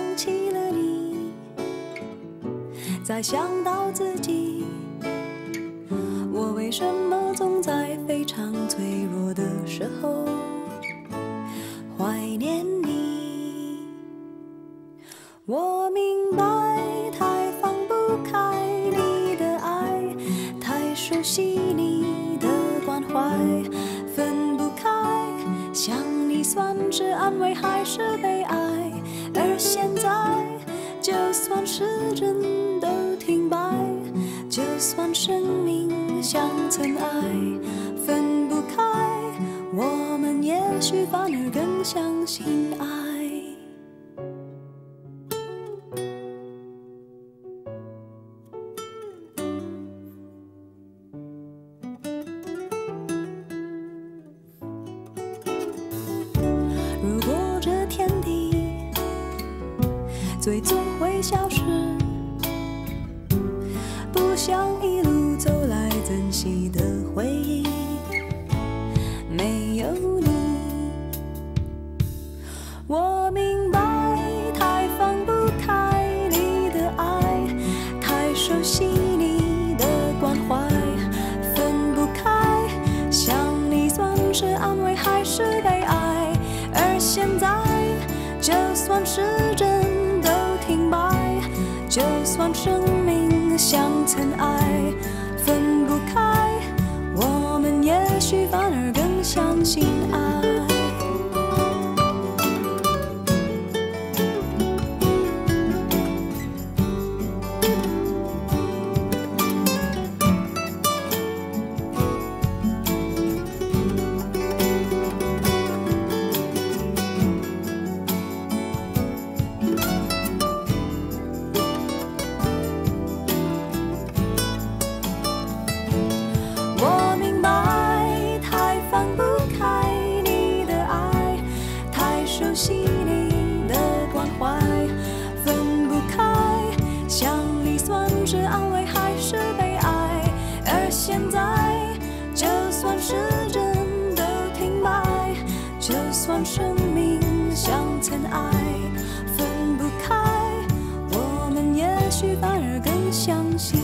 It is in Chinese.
起了你，再想到自己，我为什么总在非常脆弱的时候怀念你？我明白，太放不开你的爱，太熟悉你的关怀，分不开，想你算是安慰还是悲哀？而现在，就算时针都停摆，就算生命像尘埃，分不开，我们也许反而更相信爱。如果这天地最终会消失，不想一路走来珍惜的回忆没有你。我明白，太放不开你的爱，太熟悉你的关怀，分不开，想你算是安慰还是悲哀？而现在，就算时针都停摆，就算生命像尘埃，分不开，我们也许反而更相信爱。我明白，太放不开你的爱，太熟悉你的关怀，分不开，想你算是安慰还是悲哀？而现在，就算时针都停摆，就算生命像尘埃，分不开，我们也许反而更相信